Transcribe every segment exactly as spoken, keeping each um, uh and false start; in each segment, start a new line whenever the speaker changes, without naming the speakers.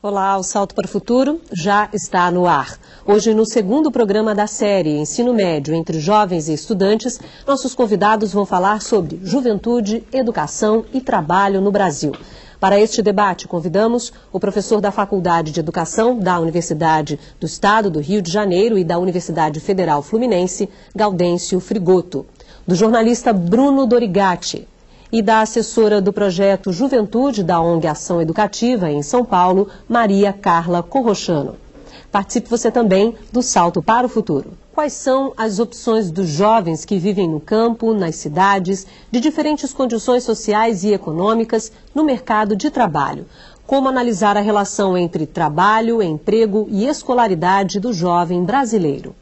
Olá, o Salto para o Futuro já está no ar. Hoje, no segundo programa da série Ensino Médio entre Jovens e Estudantes, nossos convidados vão falar sobre juventude, educação e trabalho no Brasil. Para este debate, convidamos o professor da Faculdade de Educação da Universidade do Estado do Rio de Janeiro e da Universidade Federal Fluminense, Gaudêncio Frigoto, do jornalista Bruno Dorigatti e da assessora do projeto Juventude da O N G Ação Educativa em São Paulo, Maria Carla Corrochano. Participe você também do Salto para o Futuro. Quais são as opções dos jovens que vivem no campo, nas cidades, de diferentes condições sociais e econômicas, no mercado de trabalho? Como analisar a relação entre trabalho, emprego e escolaridade do jovem brasileiro?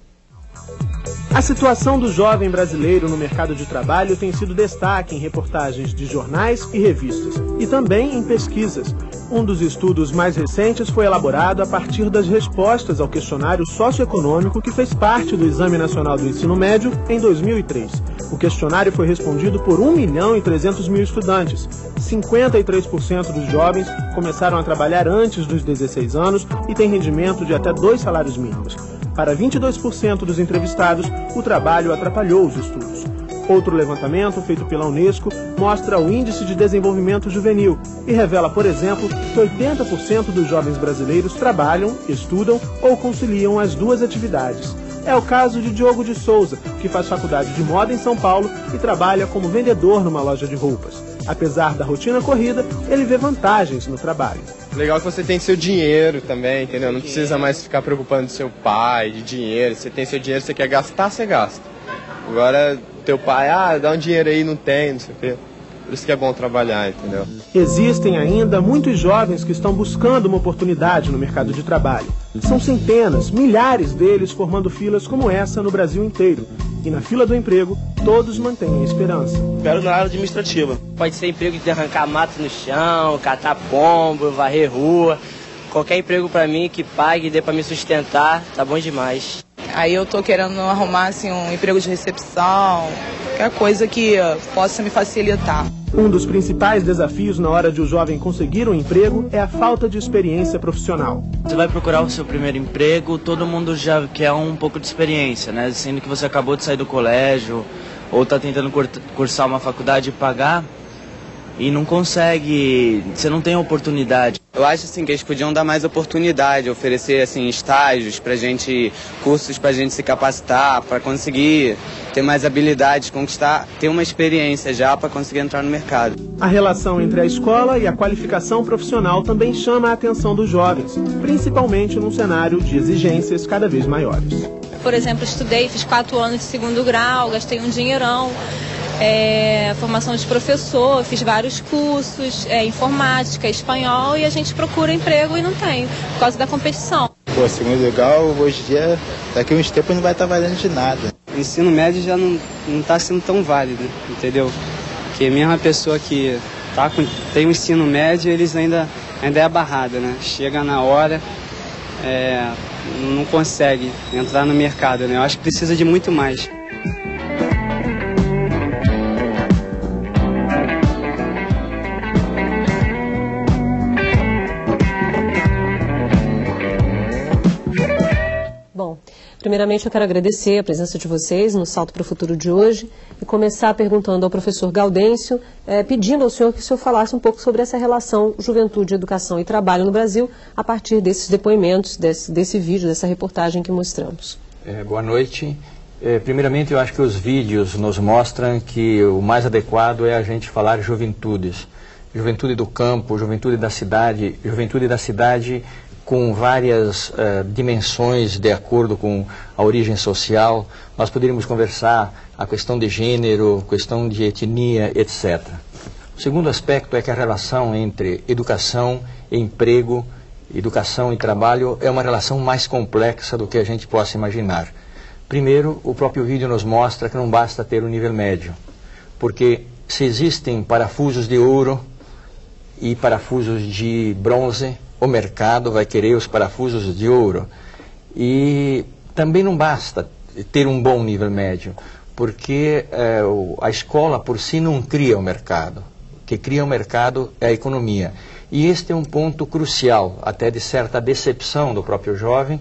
A situação do jovem brasileiro no mercado de trabalho tem sido destaque em reportagens de jornais e revistas, e também em pesquisas. Um dos estudos mais recentes foi elaborado a partir das respostas ao questionário socioeconômico que fez parte do Exame Nacional do Ensino Médio em dois mil e três. O questionário foi respondido por um milhão e trezentos mil estudantes. cinquenta e três por cento dos jovens começaram a trabalhar antes dos dezesseis anos e têm rendimento de até dois salários mínimos. Para vinte e dois por cento dos entrevistados, o trabalho atrapalhou os estudos. Outro levantamento, feito pela Unesco, mostra o Índice de Desenvolvimento Juvenil e revela, por exemplo, que oitenta por cento dos jovens brasileiros trabalham, estudam ou conciliam as duas atividades. É o caso de Diogo de Souza, que faz faculdade de moda em São Paulo e trabalha como vendedor numa loja de roupas. Apesar da rotina corrida, ele vê vantagens no trabalho.
Legal que você tem seu dinheiro também, entendeu? Não precisa mais ficar preocupando do seu pai, de dinheiro. Você tem seu dinheiro, você quer gastar, você gasta. Agora, teu pai, ah, dá um dinheiro aí, não tem, não sei o quê. Por isso que é bom trabalhar, entendeu?
Existem ainda muitos jovens que estão buscando uma oportunidade no mercado de trabalho. São centenas, milhares deles formando filas como essa no Brasil inteiro. E na fila do emprego, todos mantêm a esperança.
Espero na área administrativa. Pode ser emprego de arrancar mato no chão, catar pombo, varrer rua. Qualquer emprego pra mim que pague e dê pra me sustentar, tá bom demais.
Aí eu tô querendo arrumar assim, um emprego de recepção, qualquer coisa que possa me facilitar.
Um dos principais desafios na hora de o jovem conseguir um emprego é a falta de experiência profissional.
Você vai procurar o seu primeiro emprego, todo mundo já quer um pouco de experiência, né? Sendo que você acabou de sair do colégio ou está tentando cursar uma faculdade e pagar e não consegue, você não tem oportunidade.
Eu acho assim que eles podiam dar mais oportunidade, oferecer assim estágios pra gente, cursos pra gente se capacitar, pra conseguir ter mais habilidades, conquistar, ter uma experiência já pra conseguir entrar no mercado.
A relação entre a escola e a qualificação profissional também chama a atenção dos jovens, principalmente num cenário de exigências cada vez maiores.
Por exemplo, estudei, fiz quatro anos de segundo grau, gastei um dinheirão. É, formação de professor, fiz vários cursos, é, informática, espanhol, e a gente procura emprego e não tem, por causa da competição.
Pô, segundo grau, hoje em dia, daqui a uns tempos não vai estar valendo de nada.
O ensino médio já não está sendo tão válido, entendeu? Porque mesmo a pessoa que tá com, tem o um ensino médio, eles ainda, ainda é barrada, né? Chega na hora, é, não consegue entrar no mercado, né? Eu acho que precisa de muito mais.
Primeiramente, eu quero agradecer a presença de vocês no Salto para o Futuro de hoje e começar perguntando ao professor Gaudêncio, eh, pedindo ao senhor que o senhor falasse um pouco sobre essa relação juventude, educação e trabalho no Brasil a partir desses depoimentos, desse, desse vídeo, dessa reportagem que mostramos.
É, boa noite. É, primeiramente, eu acho que os vídeos nos mostram que o mais adequado é a gente falar juventudes. Juventude do campo, juventude da cidade, juventude da cidade com várias uh, dimensões de acordo com a origem social. Nós poderíamos conversar a questão de gênero, questão de etnia, etcétera. O segundo aspecto é que a relação entre educação e emprego, educação e trabalho é uma relação mais complexa do que a gente possa imaginar. Primeiro, o próprio vídeo nos mostra que não basta ter o nível médio, porque se existem parafusos de ouro e parafusos de bronze, o mercado vai querer os parafusos de ouro. E também não basta ter um bom nível médio, porque é, a escola por si não cria o mercado. O que cria o mercado é a economia. E este é um ponto crucial, até de certa decepção do próprio jovem,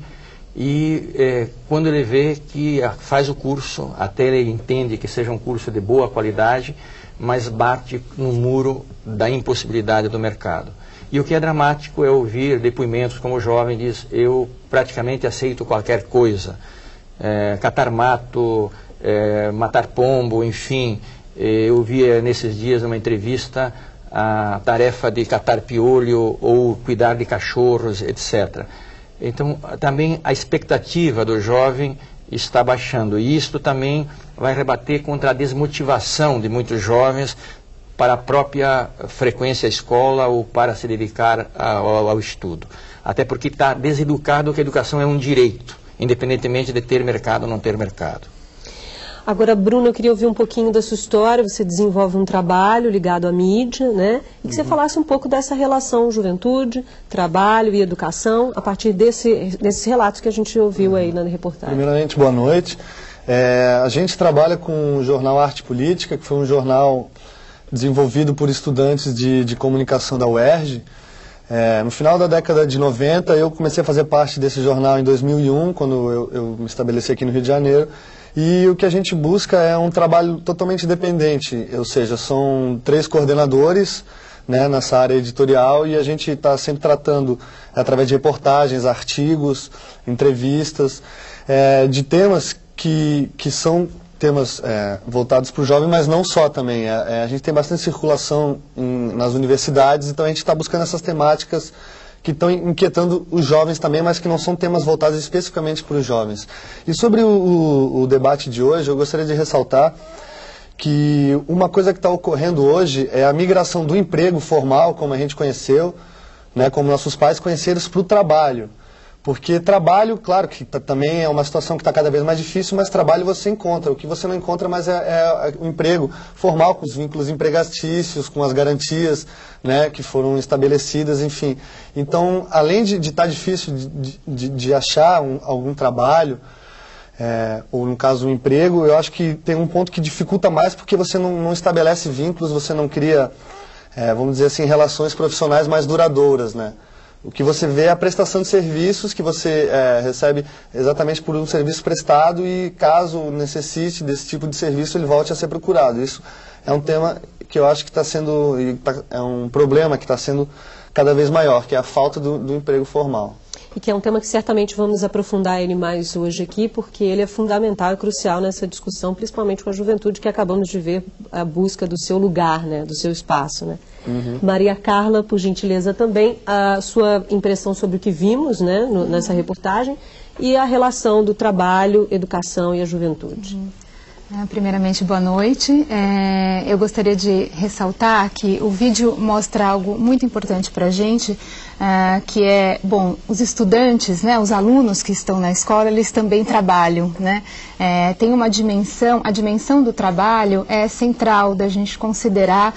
e é, quando ele vê que faz o curso, até ele entende que seja um curso de boa qualidade, mas bate no muro da impossibilidade do mercado. E o que é dramático é ouvir depoimentos como o jovem diz, eu praticamente aceito qualquer coisa, é, catar mato, é, matar pombo, enfim. Eu via nesses dias numa entrevista a tarefa de catar piolho ou cuidar de cachorros, etcétera. Então, também a expectativa do jovem está baixando. E isto também vai rebater contra a desmotivação de muitos jovens para a própria frequência à escola ou para se dedicar ao, ao estudo. Até porque está deseducado que a educação é um direito, independentemente de ter mercado ou não ter mercado.
Agora, Bruno, eu queria ouvir um pouquinho da sua história. Você desenvolve um trabalho ligado à mídia, né? E que uhum. você falasse um pouco dessa relação juventude, trabalho e educação, a partir desse, desses relatos que a gente ouviu uhum. aí na reportagem.
Primeiramente, boa noite. É, a gente trabalha com o jornal Arte Política, que foi um jornal desenvolvido por estudantes de, de comunicação da U E R J. É, no final da década de noventa, eu comecei a fazer parte desse jornal em dois mil e um, quando eu, eu me estabeleci aqui no Rio de Janeiro. E o que a gente busca é um trabalho totalmente independente, ou seja, são três coordenadores, né, nessa área editorial, e a gente está sempre tratando, através de reportagens, artigos, entrevistas, é, de temas que, que são temas é, voltados para o jovem, mas não só também. É, é, a gente tem bastante circulação em, nas universidades, então a gente está buscando essas temáticas que estão inquietando os jovens também, mas que não são temas voltados especificamente para os jovens. E sobre o, o, o debate de hoje, eu gostaria de ressaltar que uma coisa que está ocorrendo hoje é a migração do emprego formal, como a gente conheceu, né, como nossos pais conheceram, para o trabalho. Porque trabalho, claro que também é uma situação que está cada vez mais difícil, mas trabalho você encontra. O que você não encontra mais é, é o emprego formal, com os vínculos empregatícios, com as garantias, né, que foram estabelecidas, enfim. Então, além de estar difícil de, de, de achar um, algum trabalho, é, ou no caso um emprego, eu acho que tem um ponto que dificulta mais porque você não, não estabelece vínculos, você não cria, é, vamos dizer assim, relações profissionais mais duradouras, né? O que você vê é a prestação de serviços que você é, recebe exatamente por um serviço prestado e, caso necessite desse tipo de serviço, ele volte a ser procurado. Isso é um tema que eu acho que está sendo, é um problema que está sendo cada vez maior, que é a falta do, do emprego formal.
E que é um tema que certamente vamos aprofundar ele mais hoje aqui, porque ele é fundamental e crucial nessa discussão, principalmente com a juventude, que acabamos de ver a busca do seu lugar, né, do seu espaço, né? Uhum. Maria Carla, por gentileza também, a sua impressão sobre o que vimos, né, no, nessa reportagem e a relação do trabalho, educação e a juventude.
Uhum. Primeiramente, boa noite. É, eu gostaria de ressaltar que o vídeo mostra algo muito importante para a gente, é, que é, bom, os estudantes, né, os alunos que estão na escola, eles também trabalham, né? É, tem uma dimensão, a dimensão do trabalho é central da gente considerar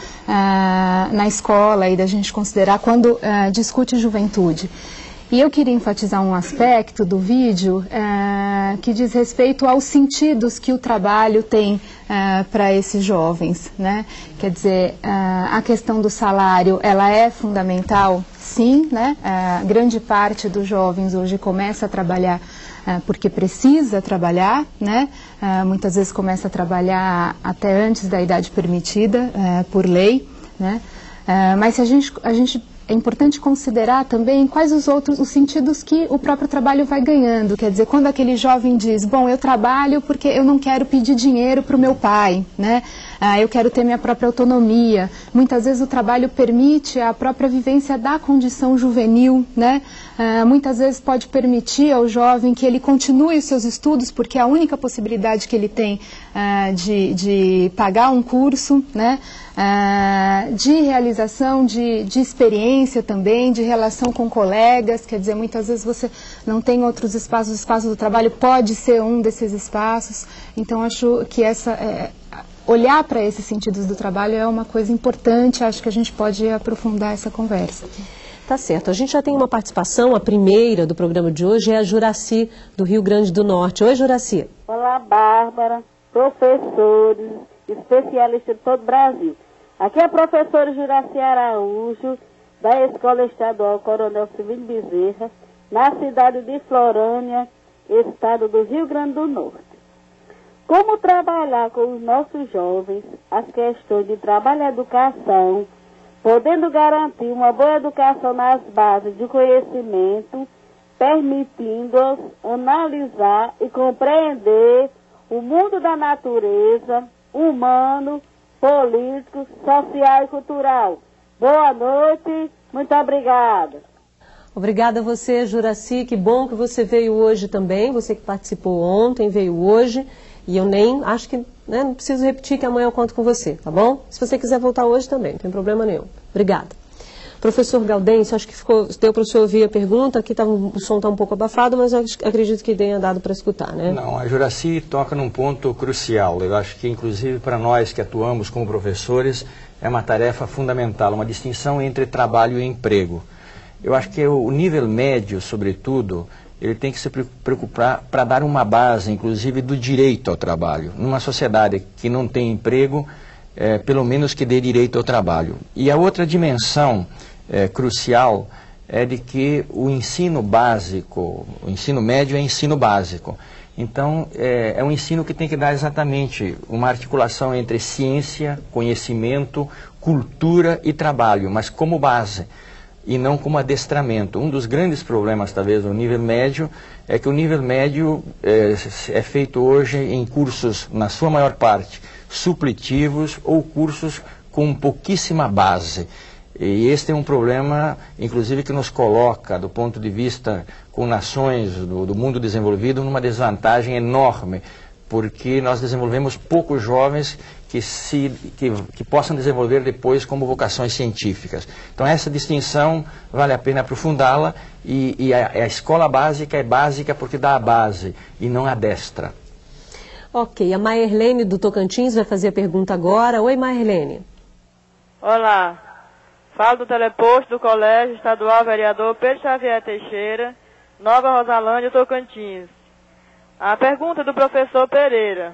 ah, na escola e da gente considerar quando ah, discute juventude. E eu queria enfatizar um aspecto do vídeo uh, que diz respeito aos sentidos que o trabalho tem uh, para esses jovens, né? Quer dizer, uh, a questão do salário, ela é fundamental, sim, né? Uh, grande parte dos jovens hoje começa a trabalhar uh, porque precisa trabalhar, né? Uh, muitas vezes começa a trabalhar até antes da idade permitida uh, por lei, né? Uh, mas se a gente, a gente é importante considerar também quais os outros os sentidos que o próprio trabalho vai ganhando. Quer dizer, quando aquele jovem diz, bom, eu trabalho porque eu não quero pedir dinheiro para o meu pai, né? Ah, eu quero ter minha própria autonomia. Muitas vezes o trabalho permite a própria vivência da condição juvenil, né? Ah, muitas vezes pode permitir ao jovem que ele continue os seus estudos, porque é a única possibilidade que ele tem ah, de, de pagar um curso, né? Ah, de realização de, de experiência também, de relação com colegas. Quer dizer, muitas vezes você não tem outros espaços, o espaço do trabalho pode ser um desses espaços. Então, acho que essa, é, olhar para esses sentidos do trabalho é uma coisa importante, acho que a gente pode aprofundar essa conversa.
Tá certo, a gente já tem uma participação, a primeira do programa de hoje é a Juraci, do Rio Grande do Norte. Oi, Juraci.
Olá, Bárbara, professores, especialistas de todo o Brasil. Aqui é a professora Juraci Araújo, da Escola Estadual Coronel Severino Bezerra, na cidade de Florânia, estado do Rio Grande do Norte. Como trabalhar com os nossos jovens as questões de trabalho e educação, podendo garantir uma boa educação nas bases de conhecimento, permitindo-os analisar e compreender o mundo da natureza, humano, político, social e cultural. Boa noite, muito obrigada.
Obrigada a você, Juraci, que bom que você veio hoje também, você que participou ontem, veio hoje, e eu nem, acho que, né, não preciso repetir que amanhã eu conto com você, tá bom? Se você quiser voltar hoje também, não tem problema nenhum. Obrigada. Professor Gaudêncio, acho que ficou, deu para o senhor ouvir a pergunta, aqui tá, o som está um pouco abafado, mas eu acredito que tenha dado para escutar, né?
Não, a Juraci toca num ponto crucial, eu acho que inclusive para nós que atuamos como professores, é uma tarefa fundamental, uma distinção entre trabalho e emprego. Eu acho que o nível médio, sobretudo, ele tem que se preocupar para dar uma base, inclusive, do direito ao trabalho. Numa sociedade que não tem emprego, é, pelo menos que dê direito ao trabalho. E a outra dimensão é, crucial é de que o ensino básico, o ensino médio é ensino básico. Então, é, é um ensino que tem que dar exatamente uma articulação entre ciência, conhecimento, cultura e trabalho, mas como base e não como adestramento. Um dos grandes problemas, talvez, do nível médio, é que o nível médio é, é feito hoje em cursos, na sua maior parte, suplitivos ou cursos com pouquíssima base. E este é um problema, inclusive, que nos coloca, do ponto de vista com nações do, do mundo desenvolvido, numa desvantagem enorme, porque nós desenvolvemos poucos jovens que, se, que, que possam desenvolver depois como vocações científicas. Então essa distinção vale a pena aprofundá-la e, e a, a escola básica é básica porque dá a base e não adestra.
Ok, a Maerlene do Tocantins vai fazer a pergunta agora. Oi, Maerlene.
Olá, falo do teleposto do Colégio Estadual Vereador Pedro Xavier Teixeira, Nova Rosalândia, Tocantins. A pergunta do professor Pereira.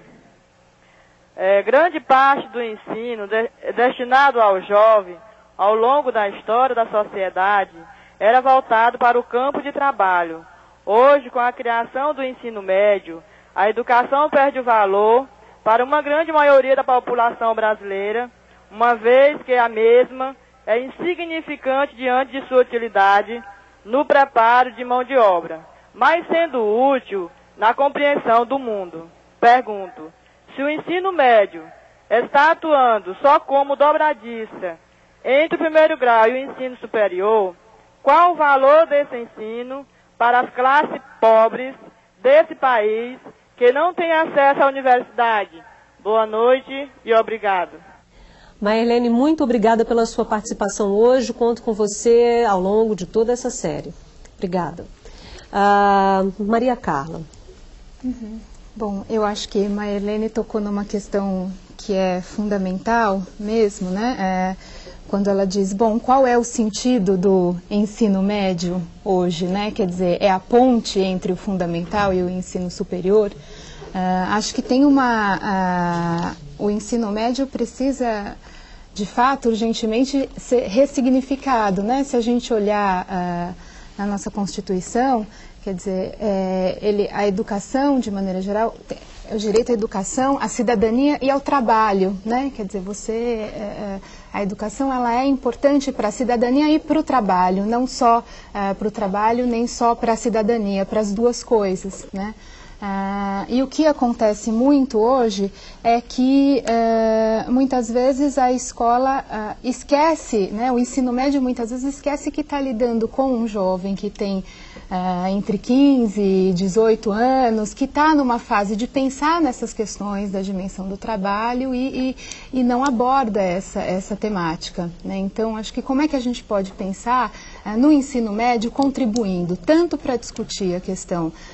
É, grande parte do ensino de, destinado ao jovem, ao longo da história da sociedade, era voltado para o campo de trabalho. Hoje, com a criação do ensino médio, a educação perde o valor para uma grande maioria da população brasileira, uma vez que a mesma é insignificante diante de sua utilidade no preparo de mão de obra, mas sendo útil na compreensão do mundo. Pergunto, se o ensino médio está atuando só como dobradiça entre o primeiro grau e o ensino superior, qual o valor desse ensino para as classes pobres desse país que não têm acesso à universidade? Boa noite e obrigado.
Maerlene, muito obrigada pela sua participação hoje. Conto com você ao longo de toda essa série. Obrigada. Ah, Maria Carla.
Uhum. Bom, eu acho que Maerlene tocou numa questão que é fundamental mesmo, né? É, quando ela diz, bom, qual é o sentido do ensino médio hoje, né? Quer dizer, é a ponte entre o fundamental e o ensino superior. Uh, acho que tem uma... Uh, o ensino médio precisa, de fato, urgentemente ser ressignificado, né? Se a gente olhar uh, na nossa Constituição, quer dizer, é, ele, a educação, de maneira geral, o direito à educação, à cidadania e ao trabalho, né? Quer dizer, você, é, a educação ela é importante para a cidadania e para o trabalho, não só é, para o trabalho, nem só para a cidadania, para as duas coisas, né? Ah, e o que acontece muito hoje é que eh, muitas vezes a escola ah, esquece, né, o ensino médio muitas vezes esquece que está lidando com um jovem que tem ah, entre quinze e dezoito anos, que está numa fase de pensar nessas questões da dimensão do trabalho e, e, e não aborda essa, essa temática, né? Então, acho que como é que a gente pode pensar ah, no ensino médio contribuindo tanto para discutir a questão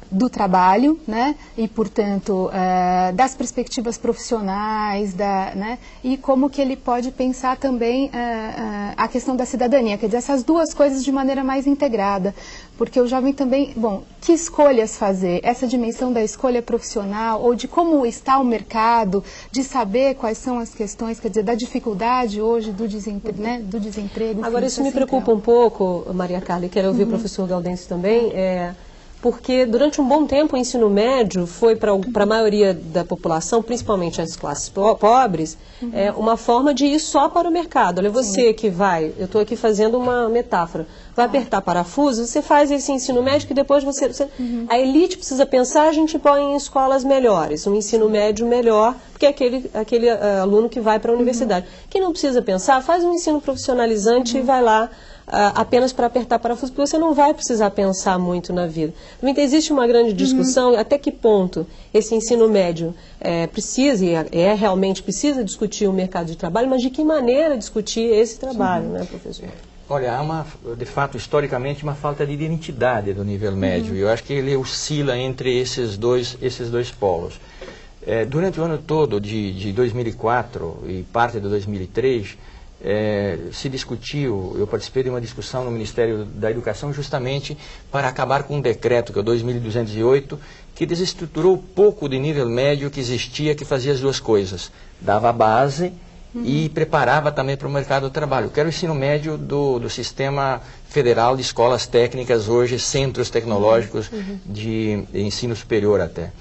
do trabalho, né, e, portanto, uh, das perspectivas profissionais, da, né, e como que ele pode pensar também uh, uh, a questão da cidadania, quer dizer, essas duas coisas de maneira mais integrada, porque o jovem também, bom, que escolhas fazer? Essa dimensão da escolha profissional, ou de como está o mercado, de saber quais são as questões, quer dizer, da dificuldade hoje do, desempre né, do desemprego.
Agora, isso me preocupa um pouco, Maria Carla, e quero ouvir uhum. o professor Gaudêncio também, é... porque durante um bom tempo o ensino médio foi para a maioria da população, principalmente as classes po pobres, uhum. é, uma forma de ir só para o mercado. Olha, você Sim. que vai, eu estou aqui fazendo uma metáfora, vai apertar parafuso, você faz esse ensino médio que depois você... você uhum. A elite precisa pensar, a gente põe em escolas melhores, um ensino médio melhor, porque é aquele, aquele uh, aluno que vai para a universidade. Uhum. Quem não precisa pensar, faz um ensino profissionalizante uhum. e vai lá Uh, apenas para apertar parafuso, porque você não vai precisar pensar muito na vida. Também existe uma grande discussão, uhum. até que ponto esse ensino médio é, precisa, e é, é realmente precisa discutir o mercado de trabalho, mas de que maneira discutir esse trabalho, Sim. né, professor?
Olha, há uma, de fato, historicamente, uma falta de identidade do nível médio, e uhum. eu acho que ele oscila entre esses dois, esses dois polos. É, durante o ano todo de, de dois mil e quatro e parte de dois mil e três, É, se discutiu, eu participei de uma discussão no Ministério da Educação justamente para acabar com um decreto, que é o dois mil duzentos e oito, que desestruturou pouco de nível médio que existia, que fazia as duas coisas. Dava a base uhum. e preparava também para o mercado do trabalho. Que era o ensino médio do, do sistema federal de escolas técnicas, hoje centros tecnológicos uhum. de, de ensino superior até.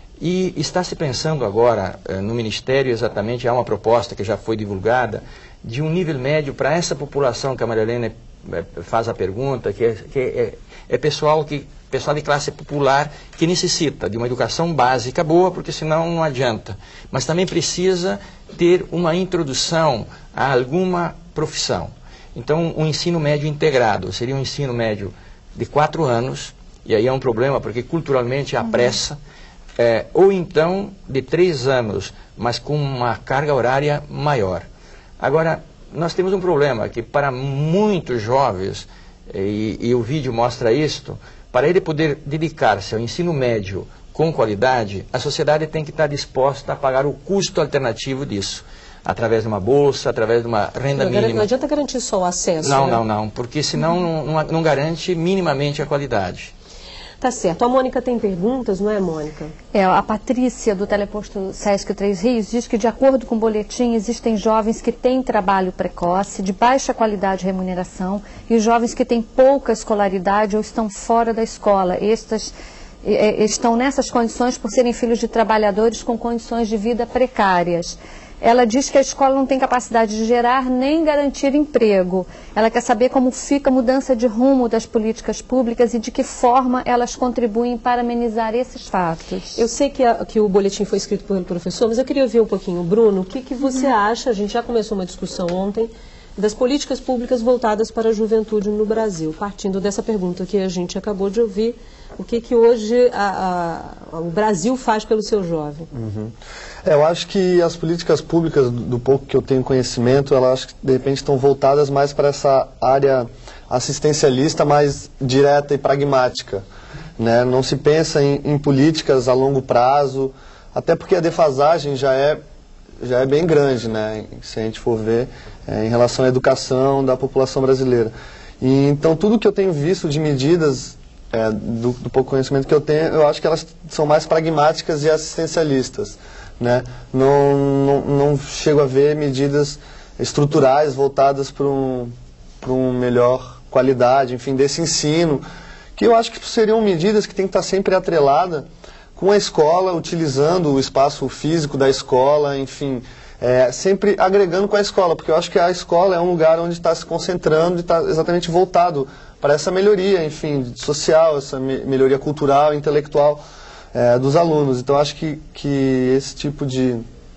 E está se pensando agora, no Ministério exatamente, há uma proposta que já foi divulgada, de um nível médio para essa população que a Maria Helena faz a pergunta, que, é, que é, é pessoal, que, pessoal de classe popular que necessita de uma educação básica boa, porque senão não adianta. Mas também precisa ter uma introdução a alguma profissão. Então, um ensino médio integrado seria um ensino médio de quatro anos, e aí é um problema, porque culturalmente há pressa, é, ou então de três anos, mas com uma carga horária maior. Agora, nós temos um problema, que para muitos jovens, e, e o vídeo mostra isto, para ele poder dedicar-se ao ensino médio com qualidade, a sociedade tem que estar disposta a pagar o custo alternativo disso, através de uma bolsa, através de uma renda
não,
mínima.
Não adianta garantir só o acesso.
Não,
né?
não, não, porque senão uhum. não, não garante minimamente a qualidade.
Tá certo. A Mônica tem perguntas, não é, Mônica?
É, a Patrícia, do teleposto Sesc Três Rios, diz que, de acordo com o boletim, existem jovens que têm trabalho precoce, de baixa qualidade de remuneração, e jovens que têm pouca escolaridade ou estão fora da escola. Estas é, estão nessas condições por serem filhos de trabalhadores com condições de vida precárias. Ela diz que a escola não tem capacidade de gerar nem garantir emprego. Ela quer saber como fica a mudança de rumo das políticas públicas e de que forma elas contribuem para amenizar esses fatos.
Eu sei que, a, que o boletim foi escrito pelo professor, mas eu queria ouvir um pouquinho, Bruno, o que, que você uhum. acha, a gente já começou uma discussão ontem, das políticas públicas voltadas para a juventude no Brasil, partindo dessa pergunta que a gente acabou de ouvir, o que, que hoje a, a, o Brasil faz pelo seu jovem?
Uhum. É, eu acho que as políticas públicas, do, do pouco que eu tenho conhecimento, elas acho que de repente estão voltadas mais para essa área assistencialista, mais direta e pragmática, né? Não se pensa em, em políticas a longo prazo, até porque a defasagem já é, já é bem grande, né? Se a gente for ver, é, em relação à educação da população brasileira. E, então, tudo que eu tenho visto de medidas, é, do, do pouco conhecimento que eu tenho, eu acho que elas são mais pragmáticas e assistencialistas, né? Não, não, não chego a ver medidas estruturais voltadas para um, para uma melhor qualidade, enfim, desse ensino, que eu acho que seriam medidas que têm que estar sempre atreladas com a escola, utilizando o espaço físico da escola, enfim, é, sempre agregando com a escola, porque eu acho que a escola é um lugar onde está se concentrando e está exatamente voltado para essa melhoria, enfim, social, essa me melhoria cultural, intelectual é, dos alunos. Então, acho que, que esse tipo de...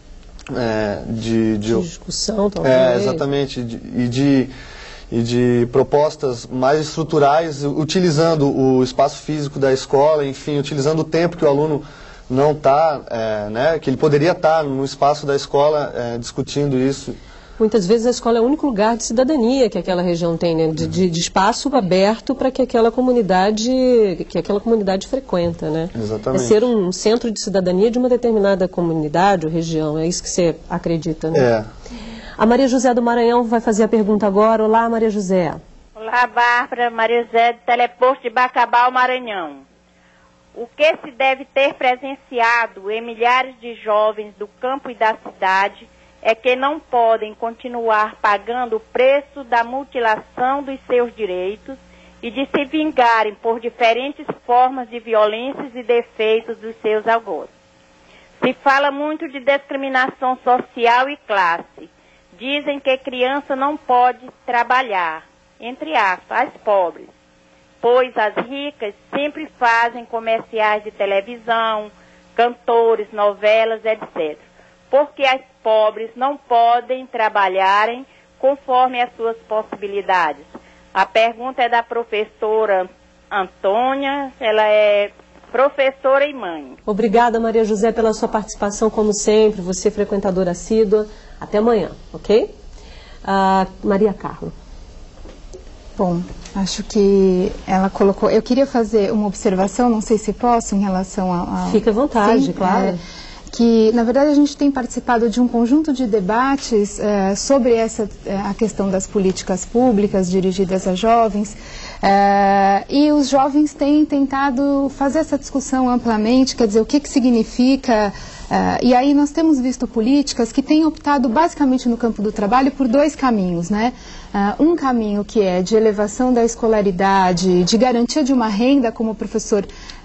É, de, de,
de discussão, talvez.
É, exatamente, de, e de... e de propostas mais estruturais, utilizando o espaço físico da escola, enfim, utilizando o tempo que o aluno não está, é, né, que ele poderia estar no espaço da escola é, discutindo isso.
Muitas vezes a escola é o único lugar de cidadania que aquela região tem, né? de, de, de espaço aberto para que aquela comunidade que aquela comunidade frequenta, né?
Exatamente.
É ser um centro de cidadania de uma determinada comunidade ou região, é isso que você acredita, né?
É.
A Maria José do Maranhão vai fazer a pergunta agora. Olá, Maria José.
Olá, Bárbara, Maria José do Teleposto de Bacabal, Maranhão. O que se deve ter presenciado em milhares de jovens do campo e da cidade é que não podem continuar pagando o preço da mutilação dos seus direitos e de se vingarem por diferentes formas de violências e defeitos dos seus algozes. Se fala muito de discriminação social e classe. Dizem que criança não pode trabalhar, entre aspas, as pobres, pois as ricas sempre fazem comerciais de televisão, cantores, novelas, etcétera. Porque as pobres não podem trabalharem conforme as suas possibilidades. A pergunta é da professora Antônia, ela é professora e mãe.
Obrigada, Maria José, pela sua participação, como sempre, você frequentadora assídua. Até amanhã, ok? Uh, Maria Carla.
Bom, acho que ela colocou... Eu queria fazer uma observação, não sei se posso, em relação a... a...
Fica à vontade,
Sim,
claro.
É, que, na verdade, a gente tem participado de um conjunto de debates é, sobre essa, é, a questão das políticas públicas dirigidas a jovens, é, e os jovens têm tentado fazer essa discussão amplamente, quer dizer, o que, que significa... Uh, e aí nós temos visto políticas que têm optado basicamente no campo do trabalho por dois caminhos, né? Uh, um caminho que é de elevação da escolaridade, de garantia de uma renda, como o professor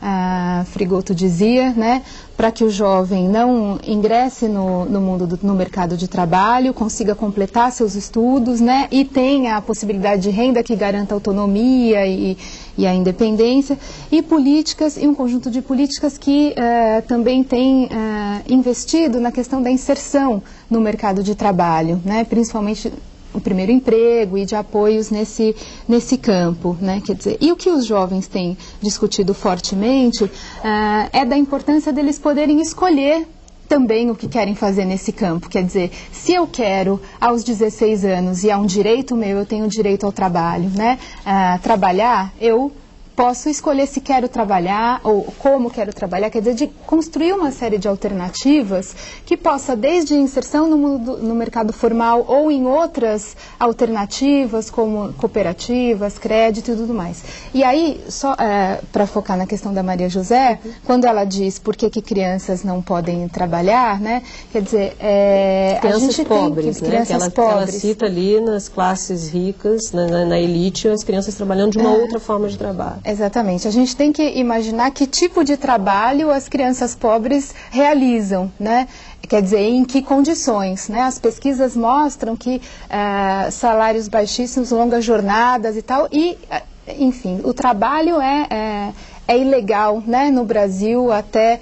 uh, Frigoto dizia, né? Para que o jovem não ingresse no, no mundo do, no mercado de trabalho, consiga completar seus estudos, né? E tenha a possibilidade de renda que garanta a autonomia e, e a independência, e políticas, e um conjunto de políticas que uh, também tem uh, investido na questão da inserção no mercado de trabalho, né? Principalmente o primeiro emprego e de apoios nesse, nesse campo, né? Quer dizer, e o que os jovens têm discutido fortemente uh, é da importância deles poderem escolher também o que querem fazer nesse campo. Quer dizer, se eu quero aos dezesseis anos, e é um direito meu, eu tenho direito ao trabalho, né? Uh, trabalhar, eu posso escolher se quero trabalhar ou como quero trabalhar, quer dizer, de construir uma série de alternativas que possa, desde inserção no, mundo, no mercado formal ou em outras alternativas, como cooperativas, crédito e tudo mais. E aí, só é, para focar na questão da Maria José, quando ela diz por que, que crianças não podem trabalhar, né, quer dizer, é,
crianças
a gente
pobres,
tem que,
né,
crianças
que ela,
pobres.
ela cita ali nas classes ricas, na, na, na elite, as crianças trabalhando de uma
É.
outra forma de trabalho.
Exatamente. A gente tem que imaginar que tipo de trabalho as crianças pobres realizam, né? Quer dizer, em que condições, né? As pesquisas mostram que uh, salários baixíssimos, longas jornadas e tal, e, uh, enfim, o trabalho é, é, é ilegal, né, no Brasil até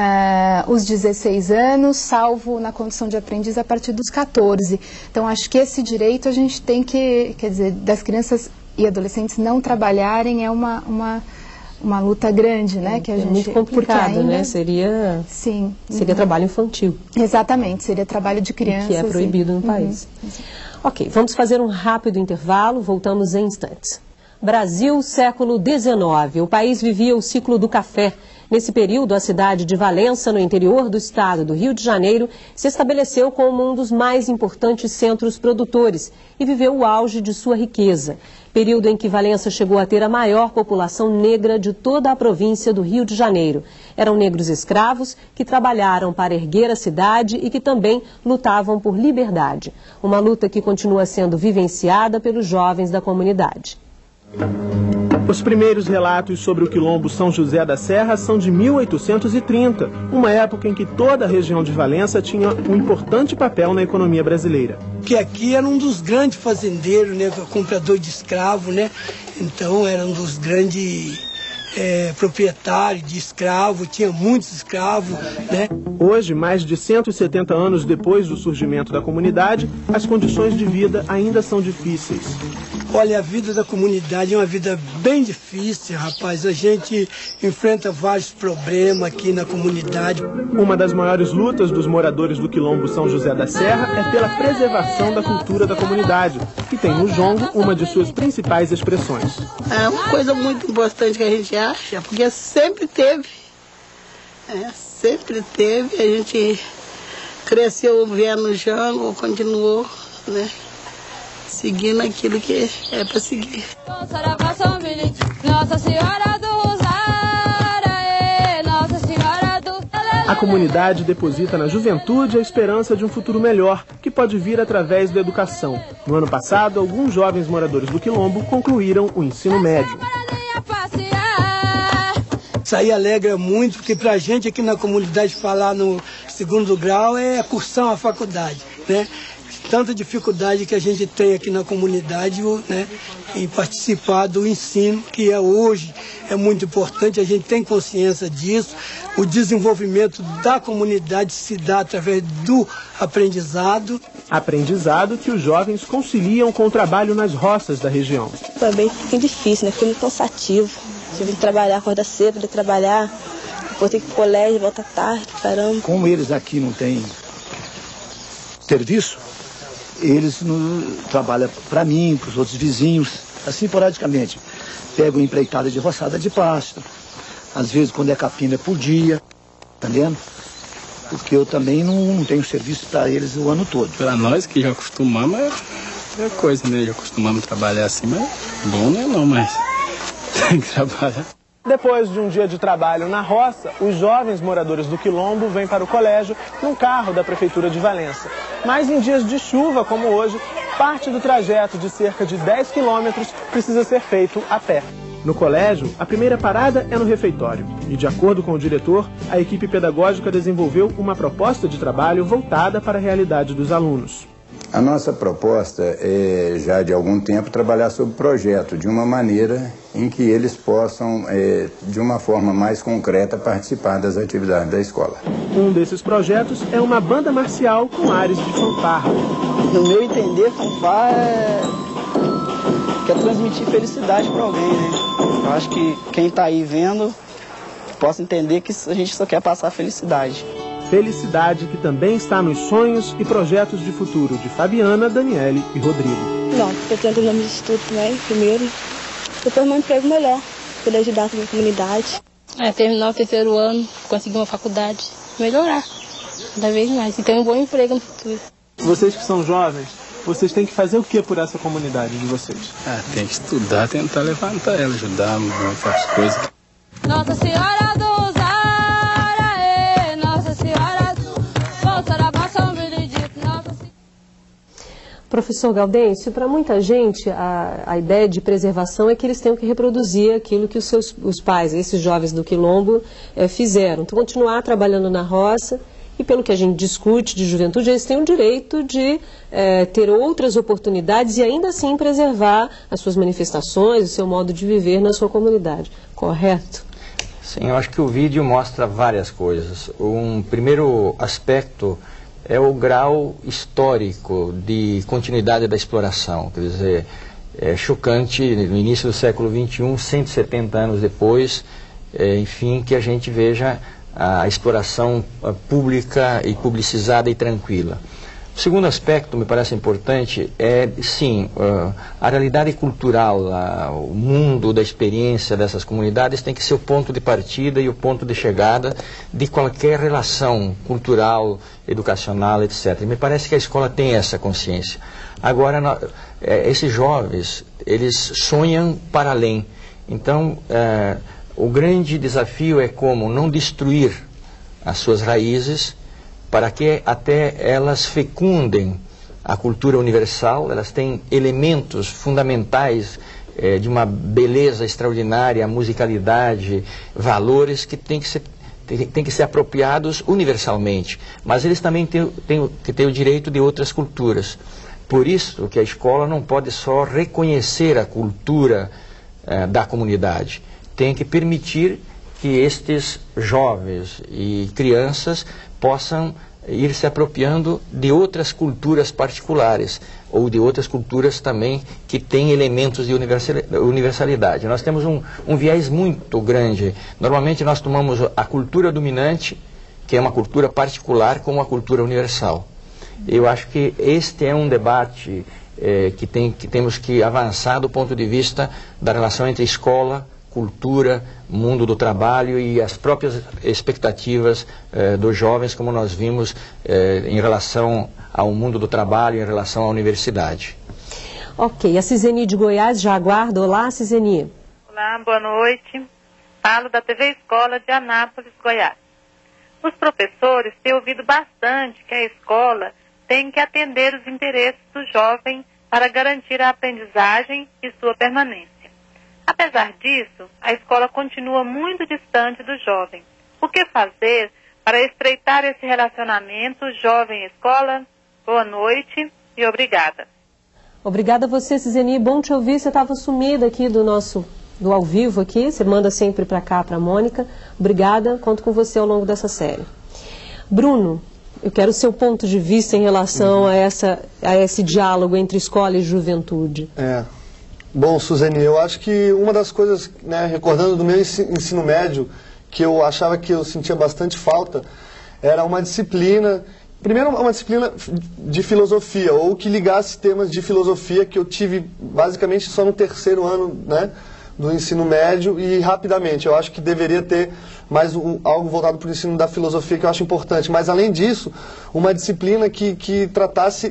uh, os dezesseis anos, salvo na condição de aprendiz a partir dos quatorze. Então, acho que esse direito a gente tem que, quer dizer, das crianças e adolescentes não trabalharem é uma, uma, uma luta grande, né? Que a
é
gente,
muito complicado,
ainda,
né? Seria,
sim,
seria
uhum.
trabalho infantil.
Exatamente, seria trabalho de crianças.
Que é proibido
e,
no
uhum.
país. Ok, vamos fazer um rápido intervalo, voltamos em instantes. Brasil, século dezenove. O país vivia o ciclo do café. Nesse período, a cidade de Valença, no interior do estado do Rio de Janeiro, se estabeleceu como um dos mais importantes centros produtores e viveu o auge de sua riqueza. Período em que Valença chegou a ter a maior população negra de toda a província do Rio de Janeiro. Eram negros escravos que trabalharam para erguer a cidade e que também lutavam por liberdade. Uma luta que continua sendo vivenciada pelos jovens da comunidade.
Os primeiros relatos sobre o quilombo São José da Serra são de mil oitocentos e trinta, uma época em que toda a região de Valença tinha um importante papel na economia brasileira.
Que aqui era um dos grandes fazendeiros, né, comprador de escravo, né? Então era um dos grandes é, proprietários de escravo, tinha muitos escravos, né?
Hoje, mais de cento e setenta anos depois do surgimento da comunidade, as condições de vida ainda são difíceis.
Olha, a vida da comunidade é uma vida bem difícil, rapaz. A gente enfrenta vários problemas aqui na comunidade.
Uma das maiores lutas dos moradores do Quilombo São José da Serra é pela preservação da cultura da comunidade, que tem no jongo uma de suas principais expressões.
É uma coisa muito importante que a gente acha, porque sempre teve, é, sempre teve, a gente cresceu vendo o jongo, continuou, né, seguindo aquilo que é para seguir.
Nossa Senhora do Rosário, Nossa Senhora do...
A comunidade deposita na juventude a esperança de um futuro melhor, que pode vir através da educação. No ano passado, alguns jovens moradores do Quilombo concluíram o ensino médio.
Isso aí alegra muito, porque para a gente aqui na comunidade falar no segundo grau é cursar uma faculdade, né? Tanta dificuldade que a gente tem aqui na comunidade, né, em participar do ensino, que é hoje é muito importante, a gente tem consciência disso. O desenvolvimento da comunidade se dá através do aprendizado.
Aprendizado que os jovens conciliam com o trabalho nas roças da região.
Também fica difícil, né? Fica muito cansativo. Você tem que trabalhar, acordar cedo, poder trabalhar, depois tem que ir pro colégio, voltar tarde, caramba.
Como eles aqui não têm serviço, eles não trabalham para mim, para os outros vizinhos, assim esporadicamente. Pegam empreitada de roçada de pasto, às vezes quando é capina é por dia, entendendo? Porque eu também não, não tenho serviço para eles o ano todo.
Para nós que já acostumamos, é, é coisa, né? Já acostumamos a trabalhar assim, mas bom não é não, mas tem que trabalhar.
Depois de um dia de trabalho na roça, os jovens moradores do Quilombo vêm para o colégio num carro da Prefeitura de Valença. Mas em dias de chuva, como hoje, parte do trajeto de cerca de dez quilômetros precisa ser feito a pé. No colégio, a primeira parada é no refeitório. E, de acordo com o diretor, a equipe pedagógica desenvolveu uma proposta de trabalho voltada para a realidade dos alunos.
A nossa proposta é, já de algum tempo, trabalhar sobre o projeto de uma maneira em que eles possam, é, de uma forma mais concreta, participar das atividades da escola.
Um desses projetos é uma banda marcial com ares de fanfarra.
No meu entender, fanfarra é... quer transmitir felicidade para alguém, né? Eu acho que quem está aí vendo possa entender que a gente só quer passar felicidade.
Felicidade que também está nos sonhos e projetos de futuro de Fabiana, Daniele e Rodrigo.
Não, eu tenho os nomes de estudo também, primeiro. Depois um emprego melhor, poder ajudar a minha comunidade.
É, terminar o terceiro ano, conseguir uma faculdade, melhorar cada vez mais e ter um bom emprego no futuro.
Vocês que são jovens, vocês têm que fazer o que por essa comunidade de vocês?
Ah, tem que estudar, tentar levantar ela, ajudar, fazer as coisas.
Nossa Senhora do
Professor Gaudêncio, para muita gente a, a ideia de preservação é que eles tenham que reproduzir aquilo que os seus os pais, esses jovens do Quilombo, é, fizeram. Então, continuar trabalhando na roça e, pelo que a gente discute de juventude, eles têm o direito de é, ter outras oportunidades e ainda assim preservar as suas manifestações, o seu modo de viver na sua comunidade. Correto?
Sim, eu acho que o vídeo mostra várias coisas. Um primeiro aspecto é o grau histórico de continuidade da exploração. Quer dizer, é chocante, no início do século vinte e um, cento e setenta anos depois, é, enfim, que a gente veja a exploração pública e publicizada e tranquila. O segundo aspecto, me parece importante, é, sim, a realidade cultural, o mundo da experiência dessas comunidades tem que ser o ponto de partida e o ponto de chegada de qualquer relação cultural, educacional, etcétera. E me parece que a escola tem essa consciência. Agora, esses jovens, eles sonham para além. Então, é, o grande desafio é como não destruir as suas raízes, para que até elas fecundem a cultura universal. Elas têm elementos fundamentais eh, de uma beleza extraordinária, musicalidade, valores que têm que ser, têm, têm que ser apropriados universalmente. Mas eles também têm, têm que ter o direito de outras culturas. Por isso que a escola não pode só reconhecer a cultura eh, da comunidade. Tem que permitir que estes jovens e crianças possam ir se apropriando de outras culturas particulares, ou de outras culturas também que têm elementos de universalidade. Nós temos um, um viés muito grande. Normalmente nós tomamos a cultura dominante, que é uma cultura particular, como a cultura universal. Eu acho que este é um debate eh, que, tem, que temos que avançar do ponto de vista da relação entre escola, cultura, mundo do trabalho e as próprias expectativas eh, dos jovens, como nós vimos eh, em relação ao mundo do trabalho, em relação à universidade.
Ok, a Ciseni de Goiás já aguarda. Olá, Ciseni.
Olá, boa noite. Falo da T V Escola de Anápolis, Goiás. Os professores têm ouvido bastante que a escola tem que atender os interesses do jovem para garantir a aprendizagem e sua permanência. Apesar disso, a escola continua muito distante do jovem. O que fazer para estreitar esse relacionamento jovem-escola? Boa noite e obrigada.
Obrigada a você, Ciseni. Bom te ouvir. Você estava sumida aqui do nosso, do ao vivo aqui. Você manda sempre para cá, para a Mônica. Obrigada. Conto com você ao longo dessa série. Bruno, eu quero o seu ponto de vista em relação uhum. a, essa, a esse diálogo entre escola e juventude.
É. Bom, Suzane, eu acho que uma das coisas, né, recordando do meu ensino médio, que eu achava que eu sentia bastante falta, era uma disciplina, primeiro uma disciplina de filosofia, ou que ligasse temas de filosofia que eu tive basicamente só no terceiro ano, né, do ensino médio e rapidamente. Eu acho que deveria ter mais um, algo voltado para o ensino da filosofia que eu acho importante. Mas, além disso, uma disciplina que, que tratasse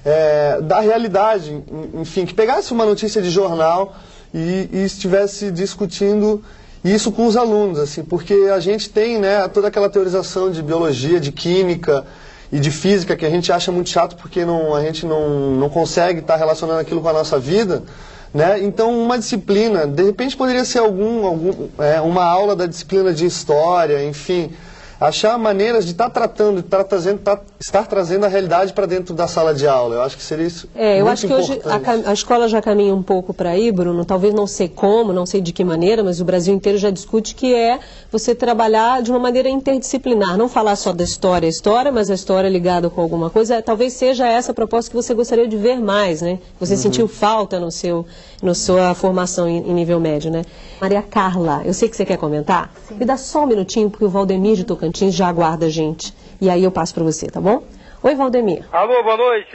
é, da realidade, enfim, que pegasse uma notícia de jornal e, e estivesse discutindo isso com os alunos, assim, porque a gente tem, né, toda aquela teorização de biologia, de química e de física que a gente acha muito chato porque não, a gente não, não consegue estar relacionando aquilo com a nossa vida, né? Então, uma disciplina, de repente poderia ser algum, algum, é, uma aula da disciplina de história, enfim, achar maneiras de estar tratando, de estar trazendo, estar trazendo a realidade para dentro da sala de aula. Eu acho que seria isso.
É, eu
muito
acho que
importante.
hoje a, a escola já caminha um pouco para aí, Bruno, talvez não sei como, não sei de que maneira, mas o Brasil inteiro já discute que é você trabalhar de uma maneira interdisciplinar, não falar só da história, a história, mas a história ligada com alguma coisa. Talvez seja essa a proposta que você gostaria de ver mais, né? Você uhum. sentiu falta no seu, no sua formação em, em nível médio, né? Maria Carla, eu sei que você quer comentar. Sim. Me dá só um minutinho, porque o Valdemir de Tocantins já aguarda a gente. E aí eu passo para você, tá bom? Oi, Valdemir.
Alô, boa noite.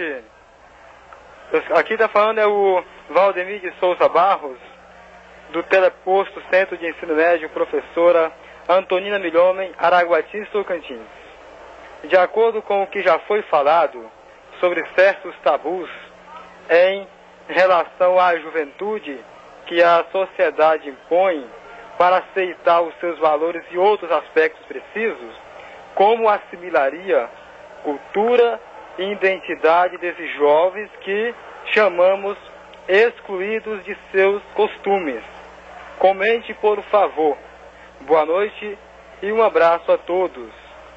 Aqui está falando é o Valdemir de Souza Barros, do Teleposto Centro de Ensino Médio, professora Antonina Milhomem, Araguatins, Tocantins. De acordo com o que já foi falado sobre certos tabus em relação à juventude que a sociedade impõe para aceitar os seus valores e outros aspectos precisos, como assimilaria cultura e identidade desses jovens que chamamos excluídos de seus costumes. Comente, por favor. Boa noite e um abraço a todos.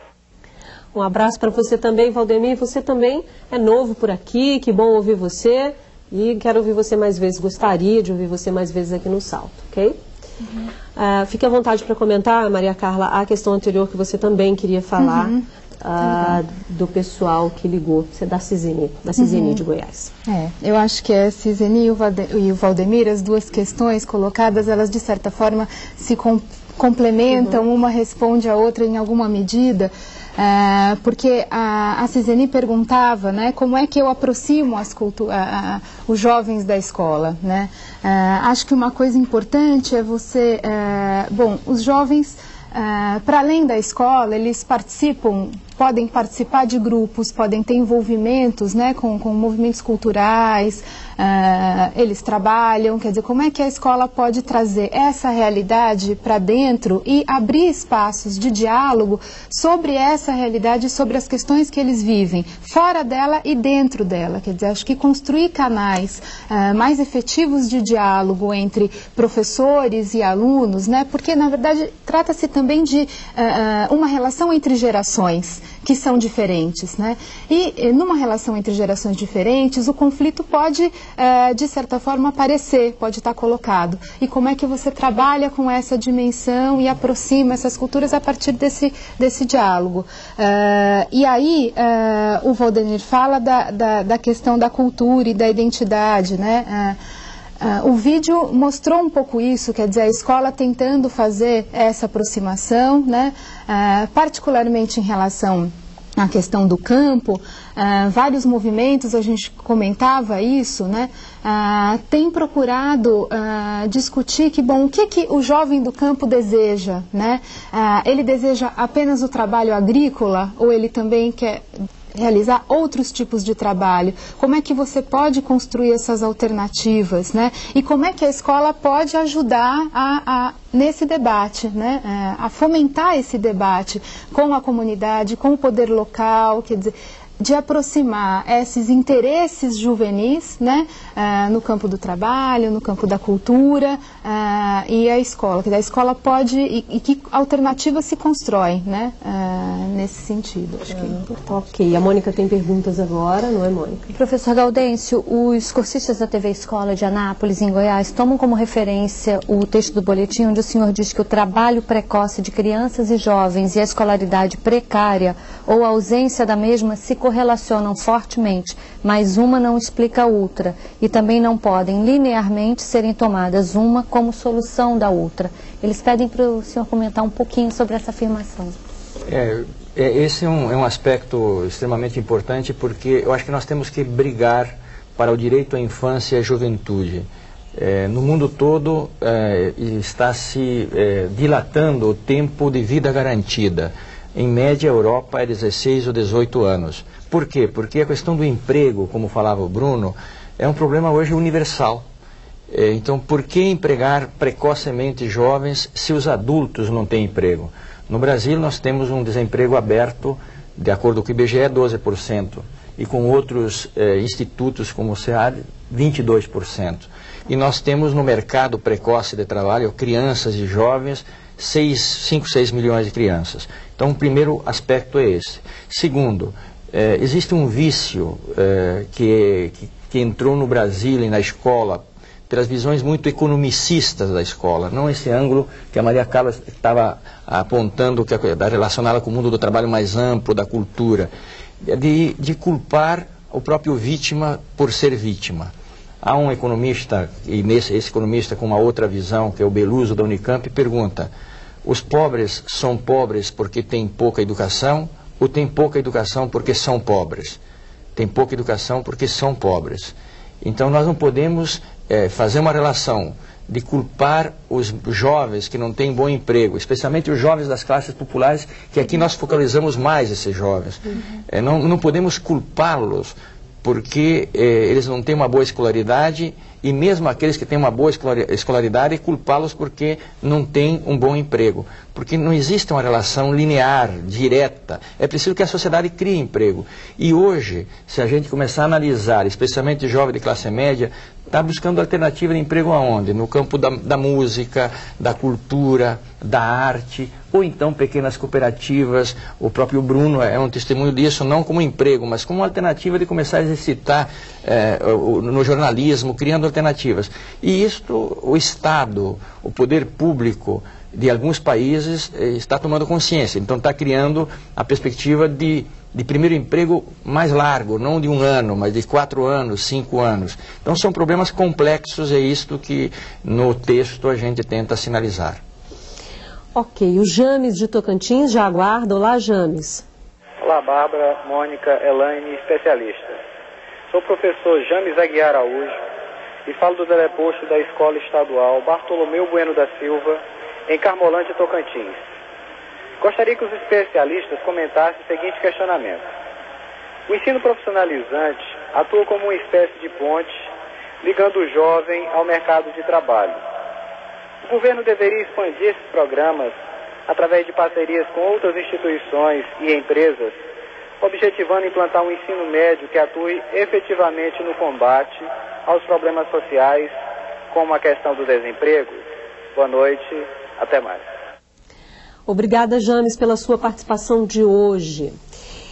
Um abraço para você também, Valdemir. Você também é novo por aqui, que bom ouvir você. E quero ouvir você mais vezes, gostaria de ouvir você mais vezes aqui no Salto, ok? Uhum. Uh, fique à vontade para comentar, Maria Carla, a questão anterior que você também queria falar uhum. uh, do pessoal que ligou, você é da Ciseni, da Ciseni uhum. de Goiás.
É, eu acho que a Ciseni e o Valdemir, as duas questões colocadas, elas de certa forma se com, complementam, uhum. uma responde a outra em alguma medida. Uh, porque a, a Ciseni perguntava, né, como é que eu aproximo as cultu a, a, os jovens da escola, né? Uh, acho que uma coisa importante é você, uh, bom, os jovens, uh, para além da escola, eles participam, podem participar de grupos, podem ter envolvimentos, né, com, com movimentos culturais, uh, eles trabalham, quer dizer, como é que a escola pode trazer essa realidade para dentro e abrir espaços de diálogo sobre essa realidade, sobre as questões que eles vivem, fora dela e dentro dela, quer dizer, acho que construir canais uh, mais efetivos de diálogo entre professores e alunos, né, porque na verdade trata-se também de uh, uma relação entre gerações. que são diferentes, né? E numa relação entre gerações diferentes, o conflito pode, é, de certa forma, aparecer, pode estar colocado. E como é que você trabalha com essa dimensão e aproxima essas culturas a partir desse, desse diálogo? É, e aí, é, o Valdemir fala da, da, da questão da cultura e da identidade, né? É, Uh, o vídeo mostrou um pouco isso, quer dizer, a escola tentando fazer essa aproximação, né, uh, particularmente em relação à questão do campo, uh, vários movimentos, a gente comentava isso, né, uh, tem procurado uh, discutir que, bom, o que, que o jovem do campo deseja, né, uh, ele deseja apenas o trabalho agrícola ou ele também quer realizar outros tipos de trabalho? Como é que você pode construir essas alternativas, né? E como é que a escola pode ajudar a, a, nesse debate, né? É, a fomentar esse debate com a comunidade, com o poder local, quer dizer, de aproximar esses interesses juvenis, né, uh, no campo do trabalho, no campo da cultura, uh, e a escola. Que a escola pode, e, e que alternativas se constroem, né, uh, nesse sentido. Acho que é importante.
Ok, a Mônica tem perguntas agora, não é, Mônica?
Professor Gaudêncio, os cursistas da T V Escola de Anápolis, em Goiás, tomam como referência o texto do boletim onde o senhor diz que o trabalho precoce de crianças e jovens e a escolaridade precária ou a ausência da mesma se correlacionam fortemente, mas uma não explica a outra e também não podem linearmente serem tomadas uma como solução da outra. Eles pedem para o senhor comentar um pouquinho sobre essa afirmação.
É, é, esse é um, é um aspecto extremamente importante, porque eu acho que nós temos que brigar para o direito à infância e à juventude. É, no mundo todo é, está se é, dilatando o tempo de vida garantida. Em média, a Europa é dezesseis ou dezoito anos. Por quê? Porque a questão do emprego, como falava o Bruno, é um problema hoje universal. É, então, por que empregar precocemente jovens se os adultos não têm emprego? No Brasil, nós temos um desemprego aberto, de acordo com o I B G E, doze por cento. E com outros é, institutos como o SEAD, vinte e dois por cento. E nós temos no mercado precoce de trabalho crianças e jovens, cinco, seis milhões de crianças. Então, o primeiro aspecto é esse. Segundo, eh, existe um vício eh, que, que, que entrou no Brasil e na escola pelas visões muito economicistas da escola, não esse ângulo que a Maria Carla estava apontando, que é relacionada com o mundo do trabalho mais amplo, da cultura, de, de culpar o próprio vítima por ser vítima. Há um economista, e nesse, esse economista com uma outra visão, que é o Beluso da Unicamp, pergunta: os pobres são pobres porque têm pouca educação ou têm pouca educação porque são pobres? Têm pouca educação porque são pobres. Então nós não podemos é, fazer uma relação de culpar os jovens que não têm bom emprego, especialmente os jovens das classes populares, que aqui nós focalizamos mais esses jovens. É, não, não podemos culpá-los porque eh, eles não têm uma boa escolaridade, e mesmo aqueles que têm uma boa escolaridade, culpá-los porque não têm um bom emprego. Porque não existe uma relação linear, direta. É preciso que a sociedade crie emprego. E hoje, se a gente começar a analisar, especialmente jovem de classe média, está buscando alternativa de emprego aonde? No campo da, da música, da cultura, da arte, ou então pequenas cooperativas. O próprio Bruno é um testemunho disso, não como emprego, mas como uma alternativa de começar a exercitar eh, no jornalismo, criando alternativas. E isto, o Estado, o poder público de alguns países eh, está tomando consciência. Então está criando a perspectiva de, de primeiro emprego mais largo, não de um ano, mas de quatro anos, cinco anos. Então são problemas complexos, é isto que no texto a gente tenta sinalizar.
Ok, o James de Tocantins já aguarda. Olá, James.
Olá, Bárbara, Mônica, Elaine, especialista. Sou o professor James Aguiar Araújo e falo do teleposto da Escola Estadual Bartolomeu Bueno da Silva, em Carmolândia, Tocantins. Gostaria que os especialistas comentassem o seguinte questionamento. O ensino profissionalizante atua como uma espécie de ponte ligando o jovem ao mercado de trabalho. O governo deveria expandir esses programas através de parcerias com outras instituições e empresas, objetivando implantar um ensino médio que atue efetivamente no combate aos problemas sociais, como a questão do desemprego. Boa noite, até mais.
Obrigada, James, pela sua participação de hoje.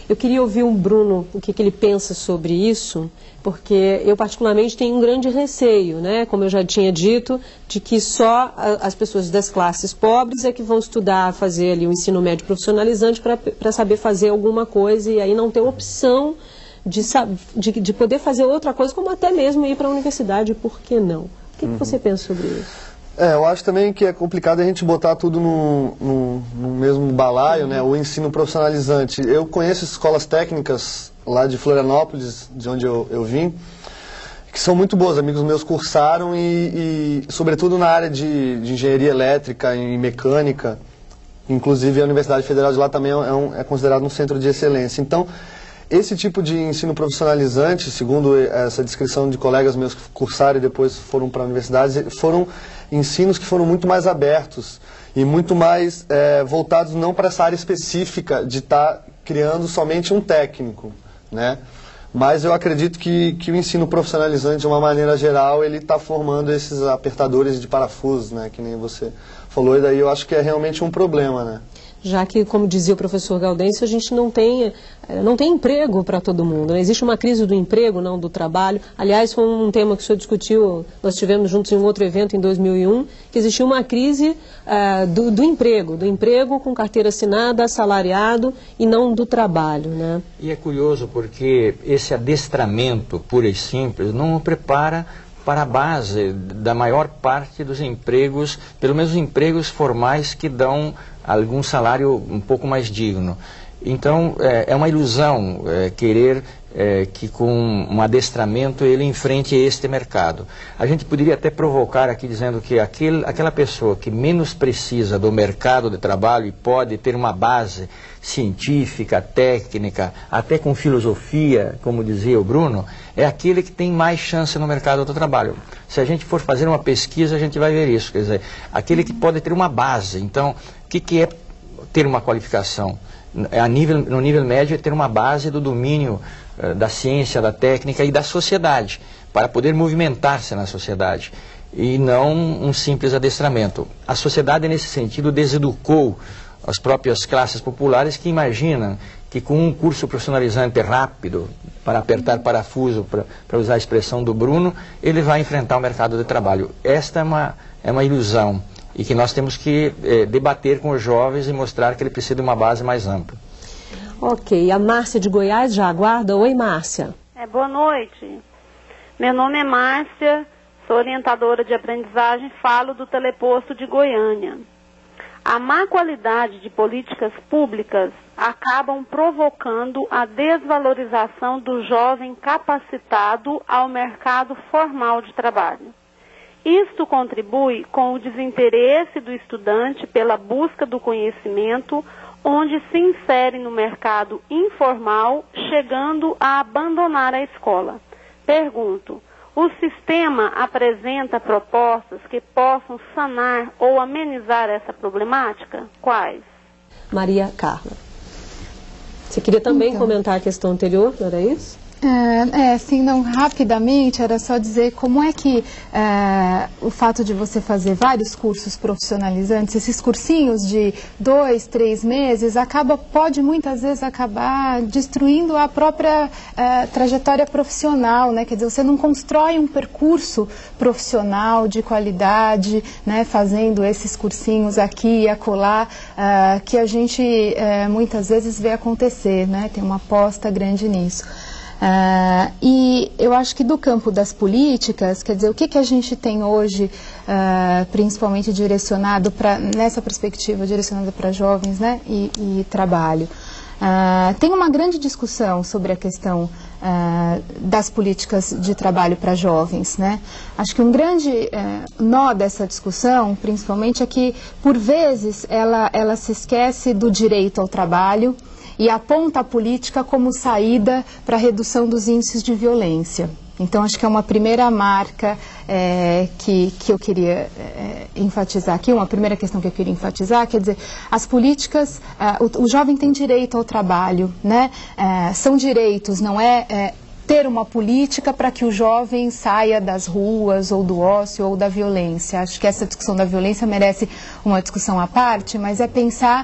Eu queria ouvir o Bruno, o que, que ele pensa sobre isso, porque eu particularmente tenho um grande receio, né, como eu já tinha dito, de que só a, as pessoas das classes pobres é que vão estudar, fazer ali o ensino médio profissionalizante para saber fazer alguma coisa e aí não ter opção de, de, de poder fazer outra coisa, como até mesmo ir para a universidade, por que não? O que, uhum. que você pensa sobre isso?
É, eu acho também que é complicado a gente botar tudo no, no, no mesmo balaio, né, o ensino profissionalizante. Eu conheço escolas técnicas lá de Florianópolis, de onde eu, eu vim, que são muito boas, amigos meus cursaram e, e sobretudo na área de, de engenharia elétrica e mecânica, inclusive a Universidade Federal de lá também é, um, é considerado um centro de excelência. Então, esse tipo de ensino profissionalizante, segundo essa descrição de colegas meus que cursaram e depois foram para universidades, foram ensinos que foram muito mais abertos e muito mais é, voltados não para essa área específica de estar tá criando somente um técnico, né? Mas eu acredito que, que o ensino profissionalizante, de uma maneira geral, ele está formando esses apertadores de parafusos, né? Que nem você falou, e daí eu acho que é realmente um problema, né?
Já que, como dizia o professor Gaudêncio, a gente não tem, não tem emprego para todo mundo, né? Existe uma crise do emprego, não do trabalho. Aliás, foi um tema que o senhor discutiu, nós tivemos juntos em um outro evento em dois mil e um, que existiu uma crise uh, do, do emprego, do emprego com carteira assinada, assalariado e não do trabalho, né?
E é curioso porque esse adestramento puro e simples não o prepara para a base da maior parte dos empregos, pelo menos empregos formais que dão algum salário um pouco mais digno. Então, é, é uma ilusão é, querer é, que com um adestramento ele enfrente este mercado. A gente poderia até provocar aqui dizendo que aquele, aquela pessoa que menos precisa do mercado de trabalho e pode ter uma base científica, técnica, até com filosofia, como dizia o Bruno, é aquele que tem mais chance no mercado do trabalho. Se a gente for fazer uma pesquisa, a gente vai ver isso. Quer dizer, aquele que pode ter uma base. Então, o que, que é ter uma qualificação? A nível, no nível médio é ter uma base do domínio uh, da ciência, da técnica e da sociedade, para poder movimentar-se na sociedade, e não um simples adestramento. A sociedade, nesse sentido, deseducou as próprias classes populares que imaginam que com um curso profissionalizante rápido, para apertar parafuso, para usar a expressão do Bruno, ele vai enfrentar o mercado de trabalho. Esta é uma, é uma ilusão. E que nós temos que eh, debater com os jovens e mostrar que ele precisa de uma base mais ampla.
Ok, a Márcia de Goiás já aguarda. Oi, Márcia.
É, boa noite. Meu nome é Márcia, sou orientadora de aprendizagem, falo do Teleposto de Goiânia. A má qualidade de políticas públicas acabam provocando a desvalorização do jovem capacitado ao mercado formal de trabalho. Isto contribui com o desinteresse do estudante pela busca do conhecimento, onde se insere no mercado informal, chegando a abandonar a escola. Pergunto, o sistema apresenta propostas que possam sanar ou amenizar essa problemática? Quais?
Maria Carla. Você queria também então comentar a questão anterior, não era isso?
É, é, sim, não, rapidamente, era só dizer como é que é, o fato de você fazer vários cursos profissionalizantes, esses cursinhos de dois, três meses, acaba, pode muitas vezes acabar destruindo a própria é, trajetória profissional, né? Quer dizer, você não constrói um percurso profissional de qualidade, né? Fazendo esses cursinhos aqui e acolá, é, que a gente é, muitas vezes vê acontecer, né? Tem uma aposta grande nisso. Uh, e eu acho que do campo das políticas, quer dizer, o que, que a gente tem hoje, uh, principalmente direcionado para, nessa perspectiva, direcionada para jovens, né, e, e trabalho. Uh, tem uma grande discussão sobre a questão uh, das políticas de trabalho para jovens, né? Acho que um grande uh, nó dessa discussão, principalmente, é que, por vezes, ela, ela se esquece do direito ao trabalho e aponta a política como saída para a redução dos índices de violência. Então, acho que é uma primeira marca é, que, que eu queria é, enfatizar aqui, uma primeira questão que eu queria enfatizar, quer dizer, as políticas, é, o, o jovem tem direito ao trabalho, né? É, são direitos, não é, é ter uma política para que o jovem saia das ruas ou do ócio ou da violência. Acho que essa discussão da violência merece uma discussão à parte, mas é pensar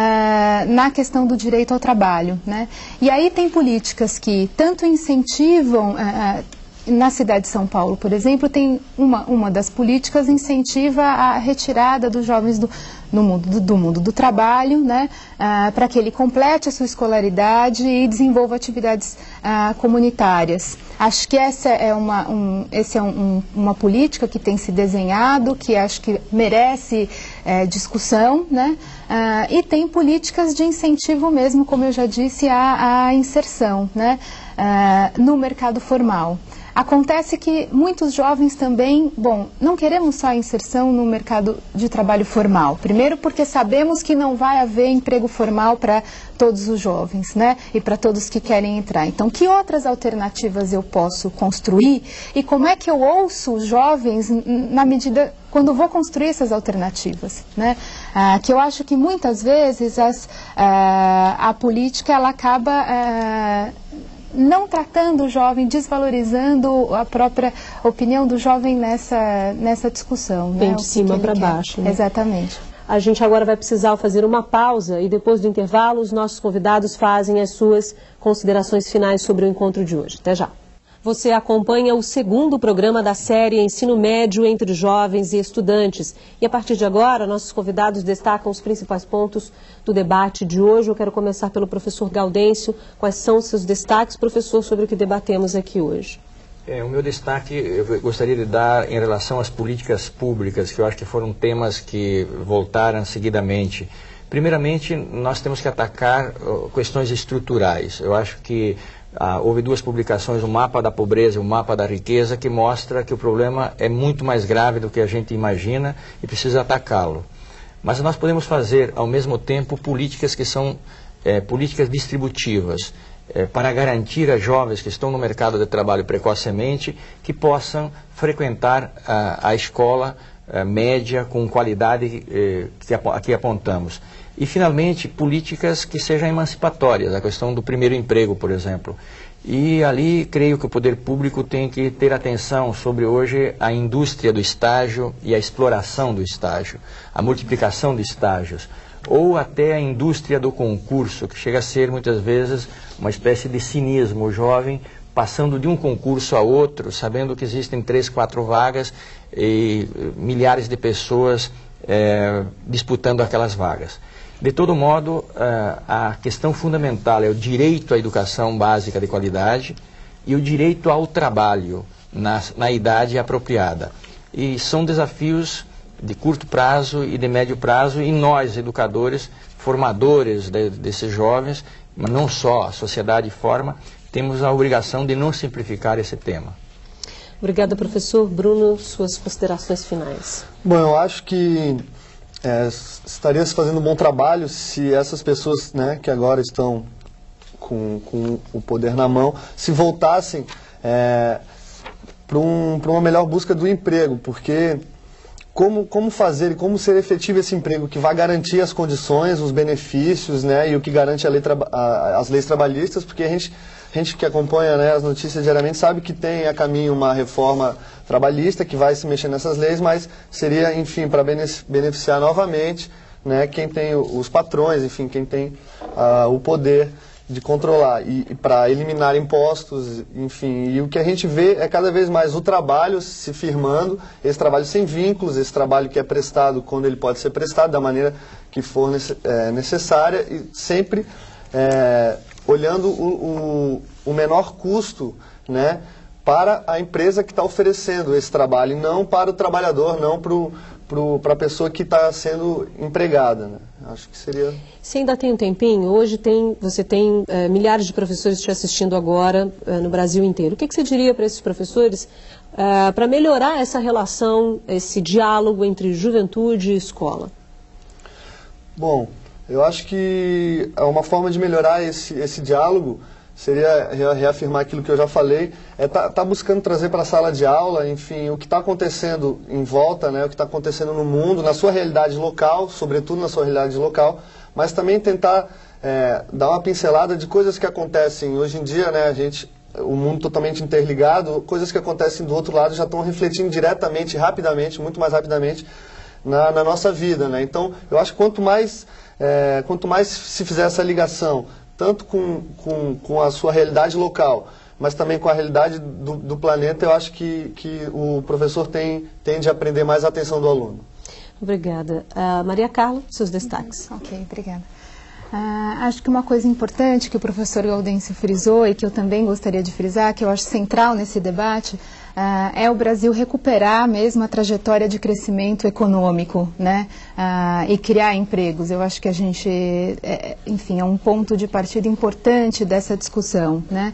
uh, na questão do direito ao trabalho, né? E aí tem políticas que tanto incentivam... Uh, na cidade de São Paulo, por exemplo, tem uma, uma das políticas incentiva a retirada dos jovens do, no mundo, do, do mundo do trabalho, né, ah, para que ele complete a sua escolaridade e desenvolva atividades ah, comunitárias. Acho que essa é uma, um, esse é um, um, uma política que tem se desenhado, que acho que merece é, discussão, né, ah, e tem políticas de incentivo mesmo, como eu já disse, à, à inserção, né, ah, no mercado formal. Acontece que muitos jovens também, bom, não queremos só a inserção no mercado de trabalho formal. Primeiro porque sabemos que não vai haver emprego formal para todos os jovens, né? E para todos que querem entrar. Então, que outras alternativas eu posso construir? E como é que eu ouço os jovens na medida... quando vou construir essas alternativas, né? Ah, que eu acho que muitas vezes as, ah, a política ela acaba... Ah, não tratando o jovem, desvalorizando a própria opinião do jovem nessa, nessa discussão.
Vem
né?
de cima para baixo. Né?
Exatamente.
A gente agora vai precisar fazer uma pausa e depois do intervalo os nossos convidados fazem as suas considerações finais sobre o encontro de hoje. Até já. Você acompanha o segundo programa da série Ensino Médio entre Jovens e Estudantes. E a partir de agora, nossos convidados destacam os principais pontos do debate de hoje. Eu quero começar pelo professor Gaudêncio. Quais são os seus destaques, professor, sobre o que debatemos aqui hoje?
É, o meu destaque eu gostaria de dar em relação às políticas públicas, que eu acho que foram temas que voltaram seguidamente. Primeiramente, nós temos que atacar uh, questões estruturais. Eu acho que Ah, houve duas publicações, o Mapa da Pobreza e o Mapa da Riqueza, que mostra que o problema é muito mais grave do que a gente imagina e precisa atacá-lo. Mas nós podemos fazer, ao mesmo tempo, políticas que são é, políticas distributivas, é, para garantir a jovens que estão no mercado de trabalho precocemente que possam frequentar a, a escola a, média com qualidade é, que aqui apontamos. E, finalmente, políticas que sejam emancipatórias, a questão do primeiro emprego, por exemplo. E ali, creio que o poder público tem que ter atenção sobre, hoje, a indústria do estágio e a exploração do estágio, a multiplicação de estágios, ou até a indústria do concurso, que chega a ser, muitas vezes, uma espécie de cinismo. O jovem passando de um concurso a outro, sabendo que existem três, quatro vagas e milhares de pessoas é, disputando aquelas vagas. De todo modo, a questão fundamental é o direito à educação básica de qualidade e o direito ao trabalho na, na idade apropriada. E são desafios de curto prazo e de médio prazo, e nós, educadores, formadores de, desses jovens, mas não só, a sociedade forma, temos a obrigação de não simplificar esse tema.
Obrigada, professor. Bruno, suas considerações finais.
Bom, eu acho que É, estaria se fazendo um bom trabalho se essas pessoas, né, que agora estão com, com o poder na mão, se voltassem é, para um, para uma melhor busca do emprego, porque como, como fazer e como ser efetivo esse emprego que vai garantir as condições, os benefícios, né, e o que garante a lei, a, as leis trabalhistas, porque a gente, a gente que acompanha, né, as notícias diariamente sabe que tem a caminho uma reforma trabalhista que vai se mexer nessas leis, mas seria, enfim, para beneficiar novamente, né, quem tem os patrões, enfim, quem tem uh, o poder de controlar e, e para eliminar impostos, enfim. E o que a gente vê é cada vez mais o trabalho se firmando, esse trabalho sem vínculos, esse trabalho que é prestado quando ele pode ser prestado, da maneira que for nece, é, necessária, e sempre é, olhando o, o, o menor custo, né, para a empresa que está oferecendo esse trabalho, e não para o trabalhador, não para a pessoa que está sendo empregada, né? Acho que seria...
Você ainda tem um tempinho? Hoje tem, você tem é, milhares de professores te assistindo agora é, no Brasil inteiro. O que, que você diria para esses professores é, para melhorar essa relação, esse diálogo entre juventude e escola?
Bom, eu acho que uma forma de melhorar esse, esse diálogo seria reafirmar aquilo que eu já falei, é tá, tá buscando trazer para a sala de aula, enfim, o que está acontecendo em volta, né, o que está acontecendo no mundo, na sua realidade local, sobretudo na sua realidade local, mas também tentar é, dar uma pincelada de coisas que acontecem hoje em dia, né, a gente o mundo totalmente interligado, coisas que acontecem do outro lado já estão refletindo diretamente, rapidamente, muito mais rapidamente na, na nossa vida, né? Então, eu acho que quanto mais, é, quanto mais se fizer essa ligação, tanto com, com, com a sua realidade local, mas também com a realidade do, do planeta, eu acho que, que o professor tem, tende a aprender mais a atenção do aluno.
Obrigada. Uh, Maria Carla, seus destaques.
Uhum. Ok, obrigada. Uh, acho que uma coisa importante que o professor Gaudêncio frisou e que eu também gostaria de frisar, que eu acho central nesse debate, uh, é o Brasil recuperar mesmo a trajetória de crescimento econômico, né? Uh, e criar empregos. Eu acho que a gente, é, enfim, é um ponto de partida importante dessa discussão, né?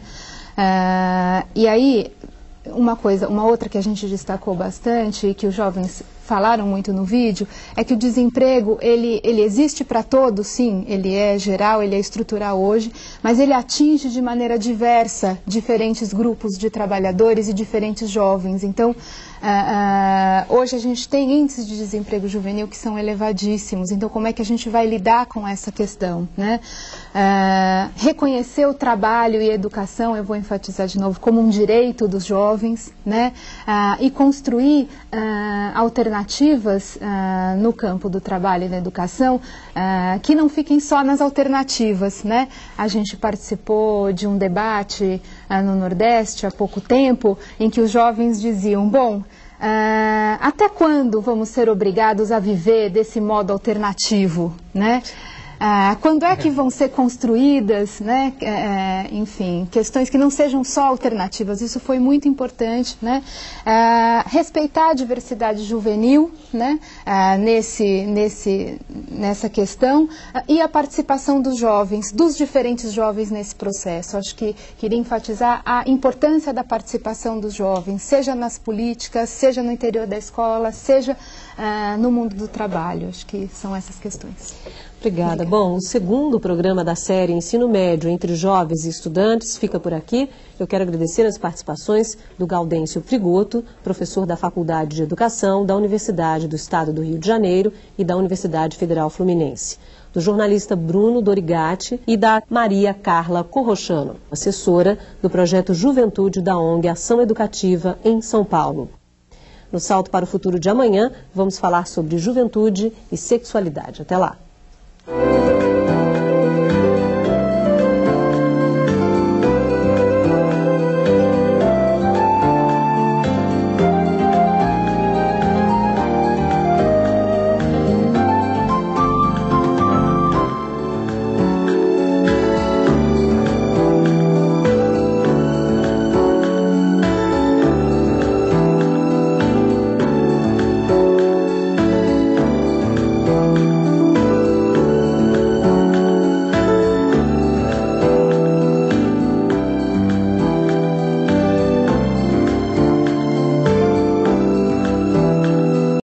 Uh, e aí, uma coisa, uma outra que a gente destacou bastante e que os jovens falaram muito no vídeo, é que o desemprego, ele, ele existe para todos, sim, ele é geral, ele é estrutural hoje, mas ele atinge de maneira diversa diferentes grupos de trabalhadores e diferentes jovens. Então, Uh, uh, hoje a gente tem índices de desemprego juvenil que são elevadíssimos, então como é que a gente vai lidar com essa questão, né? Uh, reconhecer o trabalho e a educação, eu vou enfatizar de novo, como um direito dos jovens, né? Uh, e construir uh, alternativas uh, no campo do trabalho e da educação uh, que não fiquem só nas alternativas, né? A gente participou de um debate uh, no Nordeste há pouco tempo em que os jovens diziam, bom, Uh, até quando vamos ser obrigados a viver desse modo alternativo, né? Uh, quando é que vão ser construídas, né, uh, enfim, questões que não sejam só alternativas, isso foi muito importante, né? Uh, respeitar a diversidade juvenil, né, uh, nesse, nesse, nessa questão, uh, e a participação dos jovens, dos diferentes jovens nesse processo. Acho que queria enfatizar a importância da participação dos jovens, seja nas políticas, seja no interior da escola, seja uh, no mundo do trabalho. Acho que são essas questões.
Obrigada. Obrigada. Bom, o segundo programa da série Ensino Médio entre Jovens e Estudantes fica por aqui. Eu quero agradecer as participações do Gaudêncio Frigoto, professor da Faculdade de Educação da Universidade do Estado do Rio de Janeiro e da Universidade Federal Fluminense, do jornalista Bruno Dorigatti e da Maria Carla Corrochano, assessora do projeto Juventude da O N G Ação Educativa em São Paulo. No Salto para o Futuro de amanhã, vamos falar sobre juventude e sexualidade. Até lá! Thank you.